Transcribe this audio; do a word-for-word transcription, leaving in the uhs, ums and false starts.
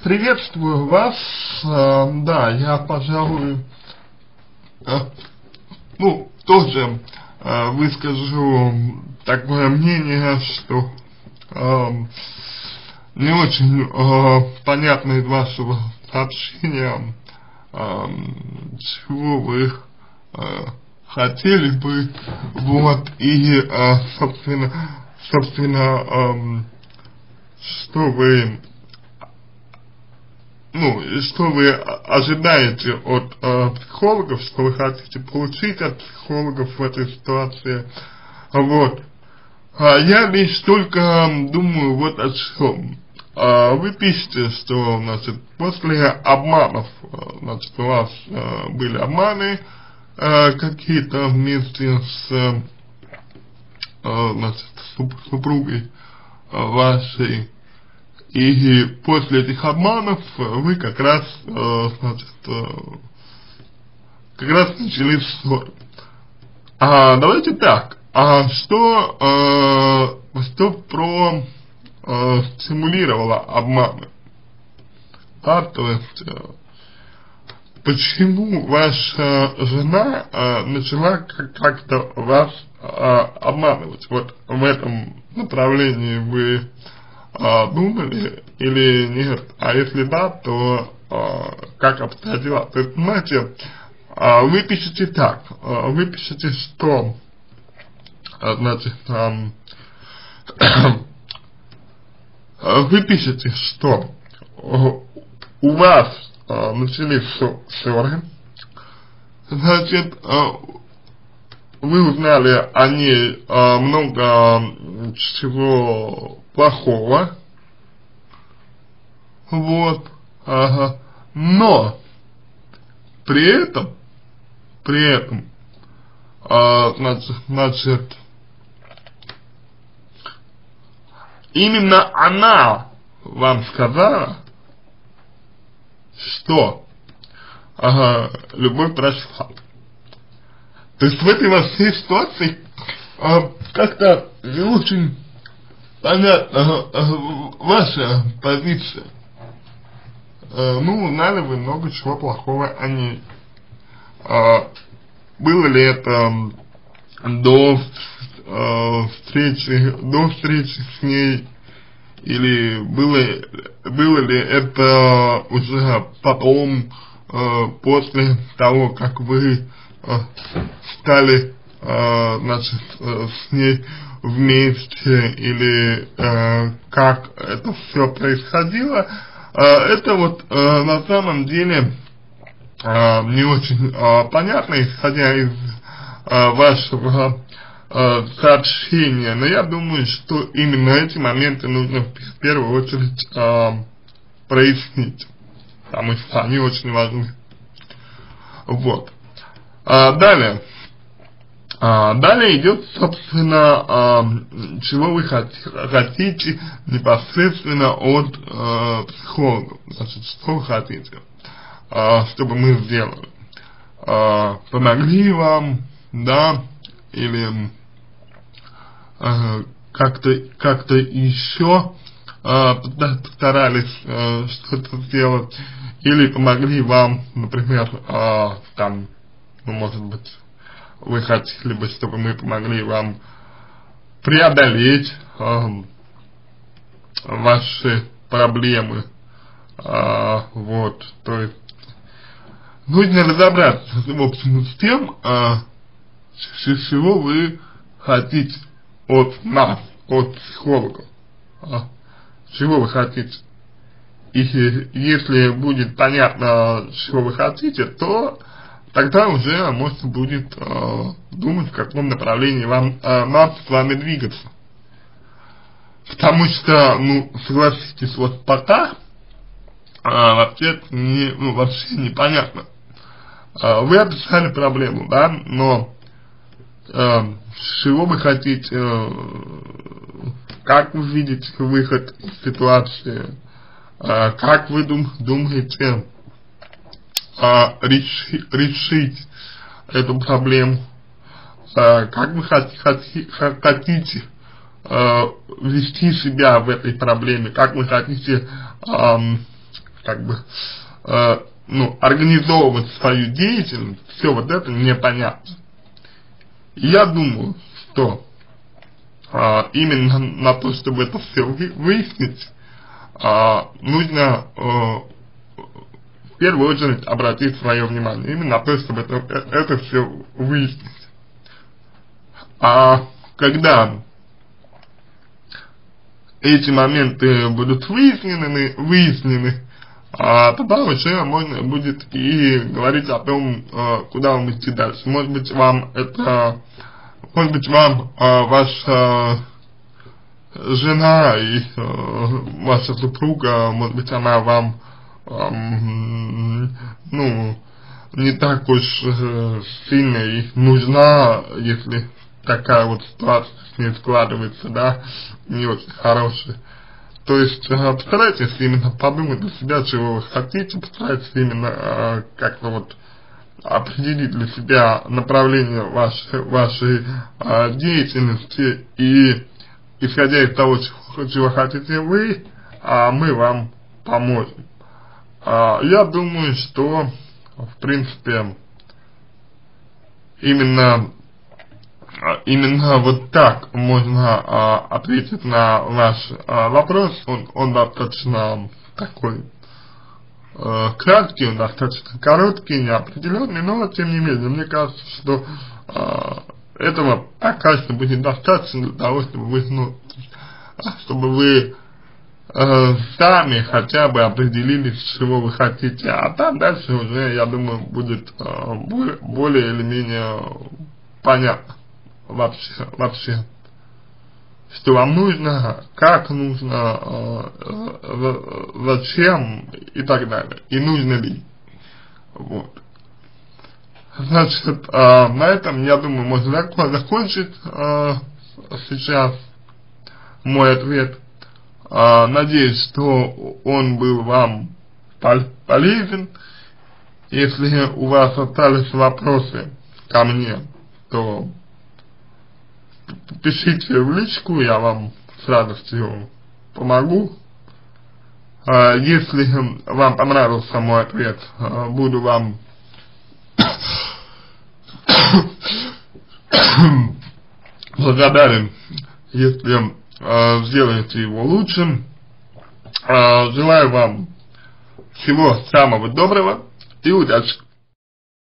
Приветствую вас. Э, да, я, пожалуй, э, ну, тоже э, выскажу такое мнение, что э, не очень э, понятно из вашего сообщения, э, чего вы э, хотели бы, вот, и, э, собственно, собственно, э, что вы, ну, и что вы ожидаете от э, психологов, что вы хотите получить от психологов в этой ситуации, вот. А я лишь только думаю вот о чем. А вы пишете, что, значит, после обманов, значит, у вас э, были обманы э, какие-то вместе с, э, значит, супругой вашей, и после этих обманов вы как раз, э, значит, э, как раз начали ссору. А давайте так, а что, э, что про э, стимулировало обманы? А, то есть, э, почему ваша жена э, начала как-то вас э, обманывать? Вот в этом направлении вы А, думали или нет, а если да, то а, как обстоят дела? То есть, понимаете, а, вы пишете так, а, вы пишете, что, а, значит, а, вы пишете, что у вас а, начались ссоры, значит, а, вы узнали о ней а, много чего плохого, вот, ага, но при этом, при этом, а, значит, значит, именно она вам сказала, что, ага, любовь прошла. То есть в этой во всей ситуации а, как-то не очень понятно а, ваша позиция. А, ну, узнали вы много чего плохого о ней. А, было ли это до а, встречи, до встречи с ней, или было, было ли это уже потом, а, после того, как вы стали, э, значит, э, с ней вместе, или э, как это все происходило, э, это вот э, на самом деле э, не очень э, понятно, исходя из э, вашего э, сообщения, но я думаю, что именно эти моменты нужно в первую очередь э, прояснить, потому что они очень важны. Вот. А, далее, а, далее идет, собственно, а, чего вы хот хотите непосредственно от а, психолога, значит, что вы хотите, а, чтобы мы сделали, а, помогли вам, да, или а, как-то как-то еще а, постарались а, что-то сделать, или помогли вам, например, а, там, ну, может быть, вы хотели бы, чтобы мы помогли вам преодолеть э, ваши проблемы, э, вот, то есть, нужно разобраться, в общем, с тем, э, с чего вы хотите от нас, от психологов, э, чего вы хотите. И если будет понятно, чего вы хотите, то тогда уже можно будет э, думать, в каком направлении вам, э, нам с вами двигаться. Потому что, ну, согласитесь, вот пока э, вообще, не, ну, вообще непонятно. Э, вы описали проблему, да, но э, с чего вы хотите, э, как вы видите выход из ситуации, э, как вы дум, думаете, А, реши, решить эту проблему, а, как вы хот, хот, хотите а, вести себя в этой проблеме, как вы хотите а, как бы, э, ну, организовывать свою деятельность, все вот это непонятно. И я думаю, что э, именно на то, чтобы это все выяснить, э, нужно э, в первую очередь обратить свое внимание именно на то, чтобы это, это все выяснить. А когда эти моменты будут выяснены, выяснены, а тогда уже можно будет и говорить о том, куда вам идти дальше. Может быть, вам это, может быть, вам ваша жена и ваша супруга, может быть, она вам, ну, не так уж сильно и нужна, если такая вот ситуация с ней складывается, да, не очень хорошая. То есть э, постарайтесь именно подумать для себя, чего вы хотите, постарайтесь именно э, как-то вот определить для себя направление вашей, вашей э, деятельности, и исходя из того, чего, чего хотите вы, э, мы вам поможем. Э, я думаю, что в принципе именно Именно вот так можно а, ответить на ваш а, вопрос. Он, он достаточно такой а, краткий, он достаточно короткий, неопределенный, но тем не менее, мне кажется, что а, этого пока что будет достаточно для того, чтобы вы, ну, чтобы вы а, сами хотя бы определились, чего вы хотите, а там дальше уже, я думаю, будет а, более, более или менее понятно. Вообще, вообще, что вам нужно, как нужно, э, э, зачем и так далее, и нужно ли. Вот. Значит, э, на этом, я думаю, можно закончить э, сейчас мой ответ. Э, надеюсь, что он был вам полезен. Если у вас остались вопросы ко мне, то пишите в личку, я вам с радостью помогу. Если вам понравился мой ответ, буду вам благодарен, если сделаете его лучше. Желаю вам всего самого доброго и удачи!